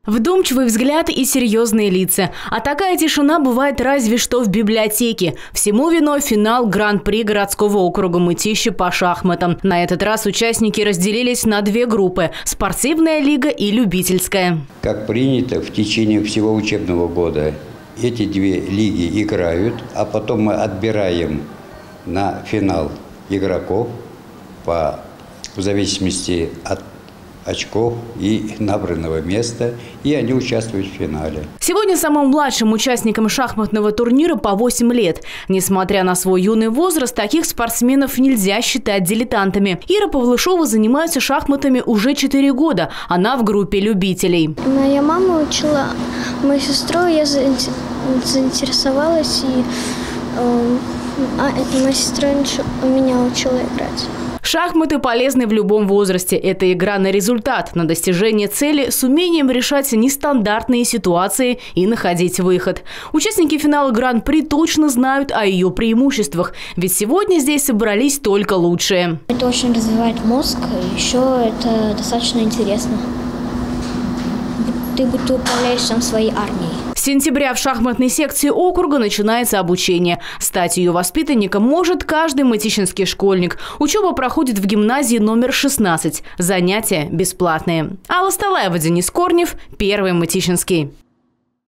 Вдумчивый взгляд и серьезные лица. А такая тишина бывает разве что в библиотеке. Всему виной финал Гран-при городского округа Мытищи по шахматам. На этот раз участники разделились на две группы – спортивная лига и любительская. Как принято, в течение всего учебного года эти две лиги играют, а потом мы отбираем на финал игроков в зависимости от очков и набранного места, и они участвуют в финале. Сегодня самым младшим участникам шахматного турнира по 8 лет. Несмотря на свой юный возраст, таких спортсменов нельзя считать дилетантами. Ира Павлышова занимается шахматами уже 4 года. Она в группе любителей. Моя мама учила мою сестру, я заинтересовалась, и это моя сестра меня учила играть. Шахматы полезны в любом возрасте. Это игра на результат, на достижение цели с умением решать нестандартные ситуации и находить выход. Участники финала Гран-при точно знают о ее преимуществах, ведь сегодня здесь собрались только лучшие. Это очень развивает мозг, еще это достаточно интересно. Ты будто управляешь сам своей армией. С сентября в шахматной секции округа начинается обучение. Стать ее воспитанником может каждый мытищинский школьник. Учеба проходит в гимназии номер 16. Занятия бесплатные. Алла Сталаева, Денис Корнев, Первый Мытищинский.